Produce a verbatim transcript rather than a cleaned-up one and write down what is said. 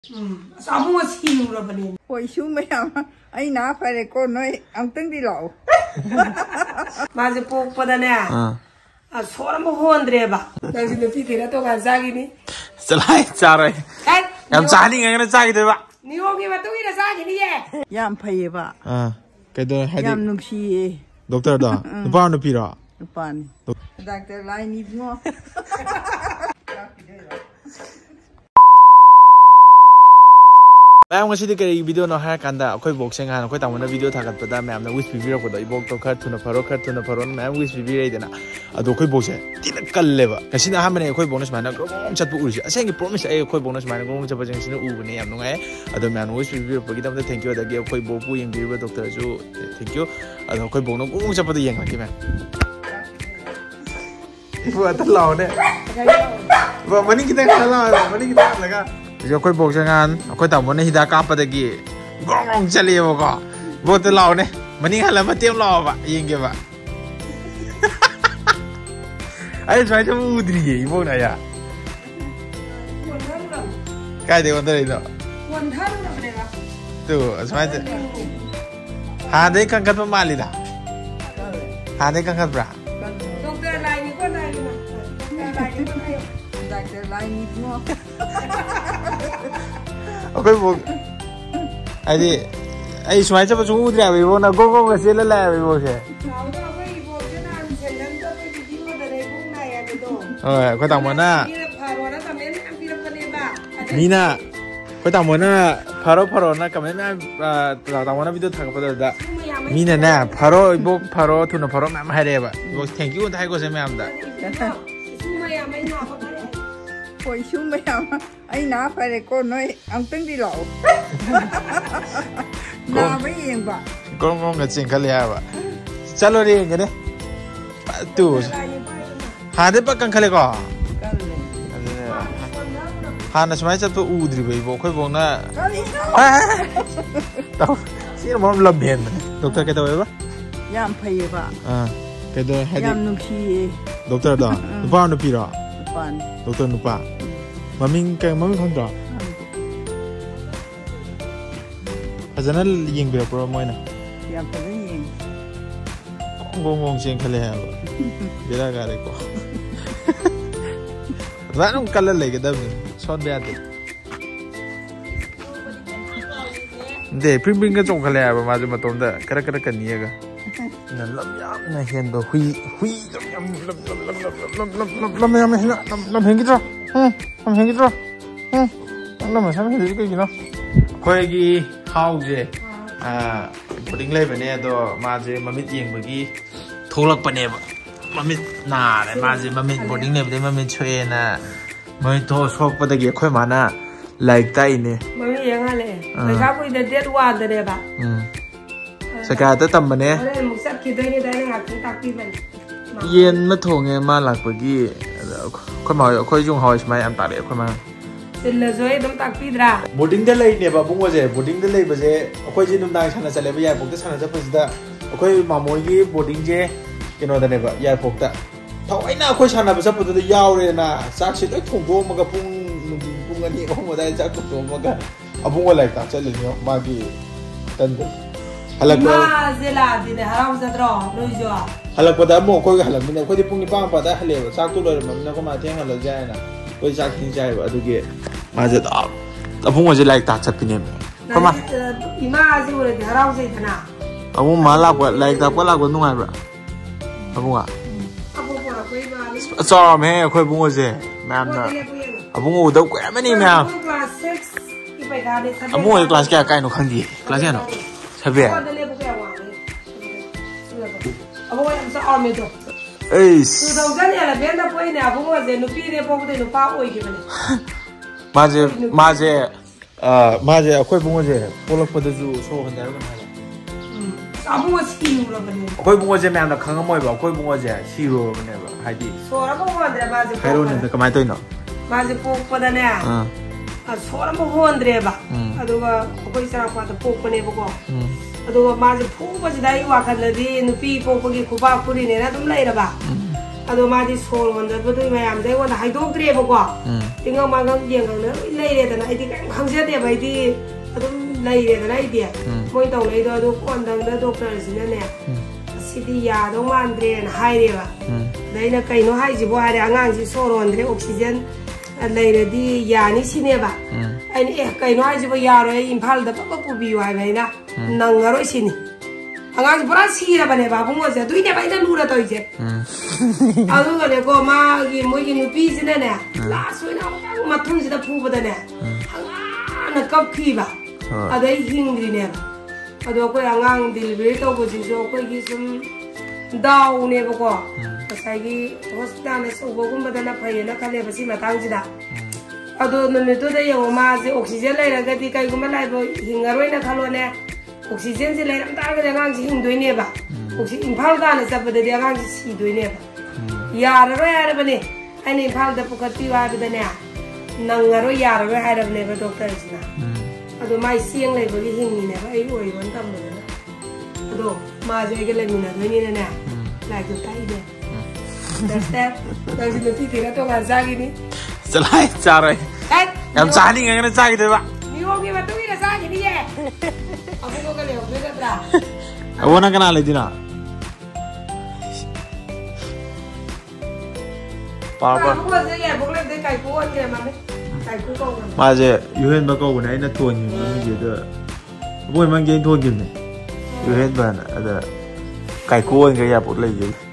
Abu was he rubbing. Why, you may have I now for a corner. I'm thinking low. Mazipo Podana. A swarm of Hondreba. There's the figure to Zagini. It's a light, sorry. I'm signing and excited. You give it to me a Zagini. Yam Payeva. Ah, Yam Nuxi. Doctor, the pound of Pira. The pan. Doctor Line needs more. I'm going to take a video no hair and a quick boxing and quite on a video tag at the man which we view with the book to cut to the paroca to the paron man which we read in a do quick boxing. Didn't call liver. I see how many quick bonus man. I saying you promise a quick bonus man going to purchase in the Ubani and no other man which we view for them to thank you that gave quick book and give Doctor Joe. Thank you. I don't quick bono going to put the young man. What the loud? But when you get a money like Yo koi bok jangan, koi tak mana hidak apa lagi? Gong cali yo kok. Bot lau ne, mending halam matiam lau pak, yang pak. Ayo saya cuma udri je, ibu nak ya. Kaya dia wantar itu. Tu, saya tu. Hadai kan kat pemali dah. Hadai kan kat berapa? Doktor lain ni pun lain ni. Doctor Line needs more. Okay, book. I did. I smile up to Udra. We want to go over the lab. Oh, quite a mona. Nina, quite a mona. Paro Parona, come in. I want to be the talk about that. Mina, na, Paro, book Paro to the Paro, Mam Hadeva. Thank you, and I was a mamma. Why, you may have I now for a corner. I'm thinking low. Now, being back. Go on, let's sing Kaliava. Salary, get it? Two. Had it back on Calico. Hannah's my to Udri, we walk over. See, one love him. Doctor get over? Yam Payeva. Ah, get the head. Yam Nuxi. Doctor, the pound of Pira. Doctor Nupa. Maming kay maming kanda. Azana ying bira pro mo na. Yam pa ying. Ngong ngong sing khale ha. Bira gare ko. Ranong kala lay gadam ni. Son be ate. De pring pring ka chong khale ha ba ma ju matom da kara kara kan niya ga. Na lam yam na hen do hui hui lam lam lam lam lam lam lam yam lam lam hen gi tro. Hmm, lam hen gi tro. Hmm, lam ma sam hen gi gi no. Khoi gi hau je. Ah, pudding lay ba ne do ma je mamit yeng ba gi tholak pa ne ba. Mamit na le ma je mamit pudding ne ba de mamit chwe na. Mai to sok pa da gi khoi ma na like tai ne. Mamit yeng ha le. Mai ka pui da det wa da de ba. Hmm. Saka ta tam ba ne.เย็นมาโถงมาหลักเมื่อกี้คนมาคนยุ่งหอยใช่ไหมอันตาเด็กคนมาเป็นเลยช่วยต้องตักปีดราบูดิ้งได้เลยเนี่ยแบบบุ้งว่าเจ้บูดิ้งได้เลยแบบเจ้คนจีนนุ่มดังชนะจะเลยไปยายพกแต่ชนะจะเป็นสิทธิ์คนมาโมยี่บูดิ้งเจ้กินอะไรเนี่ยแบบยายพกแต่เท่าไอ้หน้าคนชนะเป็นสัพพะตัวยาวเลยนะสักชิ้นไอ้ถุงโตมันก็พุ่งพุ่งอันนี้พุ่งมาได้สักถุงโตมันก็เอาพุ่งอะไรตักจะเลยเนี่ยมากี่ตันเดียวฮัลโหลมาเซลาดีเนี่ยฮาราจะรอรู้จักฮัลโหลพอได้หมดคนก็ฮัลโหลมีเนี่ยคนที่พุ่งนี่ป้างพอได้ฮัลโหลสักตัวเลยมันเนี่ยก็มาเที่ยงฮัลโหลใจนะคนสักทิ้งใจแบบดูกี่มาจะตับแต่พุ่งว่าจะไล่ตัดจับปีเนี่ยเข้ามาอีมาสิวันนี้ฮาราจะทำนะเอาพุ่งมาลากว่าไล่ตับก็ลากว่านุ่งไงแบบเอาพุ่งอ่ะเอาพุ่งมาคุยมาซ้อมให้คุยพุ่งว่าเจ้แม่น่ะเอาพุ่งว่าเด็กแก่ไม่นี่แม่เอาพุ่งว่าคลาสแก่ใกล้หนูขังดีคลาสแก่หนูใช่ไหมอาบุ้งยังจะออมไม่ถูกเอ้ยคือเราจะเนี่ยแหละเบนน่ะพูดเนี่ยอาบุ้งว่าเจนุปีเนี่ยพวกเจนุป้าโอ้ยกี่มันมาเจมาเจเอ่อมาเจคุยบุ้งว่าเจพวกเราพูดจะโชว์กันได้กันไหมอาบุ้งว่าซีโร่แล้วเนี่ยคุยบุ้งว่าเจแม่น่ะขังก็ไม่บอกคุยบุ้งว่าเจซีโร่กันเนี่ยแบบไฮดีโซ่แล้วบุ้งว่าเดี๋ยวมาเจไฮโร่เนี่ยก็ไม่ตัวเนาะมาเจพวกพูดเนี่ยอ่าโซ่แล้วบุ้งว่าเดี๋ยวบ้าอะดูว่าคุยสารพัดพวกคนเนี่ยพวกก็อะดูว่ามาเจพวกว่าจะได้ว่ากันเลยดีนุปีพวกพวกกี่คู่บ้าคู่นี้เนี่ยนะตุ้มเลยละบ้าอ ꯑꯗꯣ ꯃꯥꯗꯤ ꯁꯣꯔ ꯍꯣꯟꯗꯕꯗꯨ ꯃꯌꯥꯝꯗ ꯑꯩꯉꯣꯟꯗ ꯍꯥꯏꯗꯣꯛꯇ꯭ꯔꯦꯕꯀꯣ ꯇꯤꯡꯉꯪ ꯃꯥꯡꯉꯪ ꯌꯦꯡꯉꯪꯅ ꯂꯣꯏ ꯂꯩꯔꯦꯗꯅ ꯑꯩꯗꯤ ꯀꯔꯤꯝ ꯈꯪꯖꯗꯦꯕ ꯑꯩꯗꯤ ꯑꯗꯨꯝ ꯂꯩꯔꯦꯗꯅ ꯑꯩꯗꯤ ꯃꯣꯏ ꯇꯧꯅꯩꯗꯣ ꯑꯗꯣ ꯀꯣꯟꯗꯪꯗ ꯗꯣꯛꯇꯔꯁꯤꯅꯅꯦ ꯑꯁꯤꯗꯤ ꯌꯥꯗꯧ ꯃꯥꯟꯗ꯭ꯔꯦꯅ ꯍꯥꯏꯔꯦꯕ ꯑꯗ ꯑꯩꯅ ꯀꯩꯅꯣ ꯍꯥꯏꯁꯤꯕꯣ ꯍꯥꯏꯔꯦ ꯑꯉꯥꯡꯁꯤ ꯁꯣꯔ ꯍꯣꯟꯗ꯭ꯔꯦ ꯑꯣꯛꯁꯤꯖꯦꯟ ꯂꯩꯔꯗꯤ ꯌꯥꯅꯤ ꯁꯤꯅꯦꯕ ꯑꯩꯅ ꯑꯦ ꯀꯩꯅꯣ ꯍꯥꯏꯁꯤꯕꯣ ꯌꯥꯔꯣꯏ ꯑꯩ ꯏꯝꯐꯥꯜꯗ ꯄꯛꯄ ꯄꯨꯕꯤꯌꯨ ꯍꯥꯏꯕ ꯑꯩꯅ ꯅꯪꯉꯔꯣꯏ ꯁꯤꯅꯤ ꯑꯉꯥꯡꯁꯤ ꯄꯨꯔꯥ ꯁꯤꯔꯕꯅꯦꯕ ꯑꯕꯨꯡꯉꯣꯁꯦ ꯑꯗꯨꯏꯅꯦꯕ ꯑꯩꯅ ꯂꯨꯅ ꯇꯧꯔꯤꯁꯦ ꯑꯗꯨꯒꯅꯦꯀꯣ ꯃꯥꯒꯤ ꯃꯣꯏꯒꯤ ꯅꯨꯄꯤꯁꯤꯅꯅꯦ ꯂꯥꯁ ꯑꯣꯏꯅ ꯑꯃꯨꯛꯇꯪ ꯃꯊꯨꯟꯁꯤꯗ ꯐꯨꯕꯗꯅꯦ ꯍꯪꯒꯥꯅ ꯀꯞꯈꯤꯕ ꯑꯗꯩ ꯍꯤꯡꯗ꯭ꯔꯤꯅꯦꯕ ꯑꯗꯣ ꯑꯩꯈꯣই ꯑꯉꯥꯡ ꯗꯦꯂꯤꯚꯔꯤ ꯇꯧꯕꯁꯤꯁꯨ ꯑꯩꯈꯣꯏꯒꯤ ꯁꯨꯝ ꯗꯥꯎꯅꯦꯕꯀꯣ ꯉꯁꯥꯏꯒꯤ ꯍꯣꯁꯄꯤꯇꯥꯜ ꯑꯆꯧꯕꯒꯨꯝꯕꯗꯅ ꯐꯩꯌꯦꯅ ꯈꯜꯂꯦꯕ ꯁꯤ ꯃꯇꯥꯡꯁꯤꯗ ꯑꯗꯣ ꯅꯨꯃꯤꯠꯇꯨꯗ ꯌꯦꯡꯉꯣ ꯃꯥꯁꯦ ꯑꯣꯛꯁꯤꯖꯦꯟ ꯂꯩꯔꯒꯗꯤ ꯀꯩꯒꯨꯝꯕ ꯂꯥꯏꯕ ꯍꯤꯡꯉꯔꯣꯏꯅ ꯈꯜꯂꯣꯅꯦ ꯑꯣꯛꯁꯤꯖꯦꯟꯁꯦ ꯂꯩꯔꯝ ꯇꯥꯔꯒꯗꯤ ꯑꯉꯥꯡꯁꯤ ꯍꯤꯡꯗꯣꯏꯅꯦꯕ ꯏꯝꯐꯥꯜ ꯇꯥꯅ ꯆꯠꯄꯗꯗꯤ ꯑꯉꯥꯡꯁꯤ ꯁꯤꯗꯣꯏꯅꯦꯕ ꯌꯥꯔꯔꯣꯏ ꯍꯥꯏꯔꯕꯅꯦ ꯑꯩꯅ ꯏꯝꯐꯥꯜꯗ ꯄꯨꯈꯠꯄꯤꯌꯨ ꯍꯥꯏꯕꯗꯅꯦ ꯅꯪꯉꯔꯣꯏ ꯌꯥꯔꯔꯣꯏ ꯍꯥꯏꯔꯕꯅꯦꯕ ꯗꯣꯛꯇꯔꯁꯤꯅ ꯑꯗꯣ ꯃꯥꯏ ꯆꯦꯡ ꯂꯩꯕꯒꯤ ꯍꯤꯡꯉꯤꯅꯦꯕ ꯑꯩ ꯑꯣꯏꯕ ꯃꯇꯝꯗꯅ ꯑꯗꯣ ꯃꯥꯁꯦ ꯑꯩꯒ ꯂꯩꯃꯤꯟꯅꯗꯣꯏꯅꯤꯅꯅꯦ ꯂꯥꯏꯔꯤꯛꯇꯣ ꯇꯥꯛꯏꯅꯦ ꯗꯁꯇꯦꯞ ꯅꯪꯁꯤ ꯅꯨꯄꯤ ꯊꯤꯔ ꯇꯣꯉꯥꯟ ꯆꯥꯈꯤꯅꯤ ꯆꯂꯥꯏ ꯆꯥꯔꯣꯏ ꯌꯥꯝ ꯆꯥꯅꯤꯡꯉꯒꯅ ꯆꯥꯈꯤꯗꯣꯏꯕ ꯅꯤꯌꯣꯝꯒꯤ ꯃꯇꯨꯡ ꯏꯟꯅ ꯆꯥꯈꯤꯅꯤꯌꯦ ꯑꯕꯨꯡꯉꯣꯒ ꯂꯩꯍꯧꯗꯣꯏ ꯅꯠꯇ꯭ꯔꯥ ꯑꯕꯨꯡꯉꯣ ꯅꯪ ꯀꯅꯥ ꯂꯩꯗꯣꯏꯅꯣ ꯄꯥꯄ ꯑꯕꯨꯡꯉꯣꯁꯦ ꯌꯥꯏꯕꯣꯛ ꯂꯩꯕꯗꯩ ꯀꯥꯏꯀꯨ ꯑꯣꯟꯈ꯭ꯔꯦ ꯃꯥꯃꯤ ꯀꯥꯏꯀꯨ ꯀꯧꯕꯅꯤ ꯃꯥꯁꯦ ꯌꯨꯍꯦꯟꯕ ꯀꯧꯕꯅꯦ ꯑꯩꯅ ꯊꯣꯟꯈꯤꯕꯅꯦ ꯃꯤꯁꯦ ꯑꯗ ꯑꯕꯨꯡꯉꯣ ꯃꯪꯒꯤ ꯑꯩꯅ ꯊꯣꯟꯈꯤꯕꯅꯦ ꯌꯨꯍꯦꯟꯕꯅ ꯑꯗ ꯀꯥꯏꯀꯨ ꯑꯣꯟꯈ꯭ꯔꯦ ꯌꯥꯏꯕꯣꯛ ꯂꯩꯒꯦ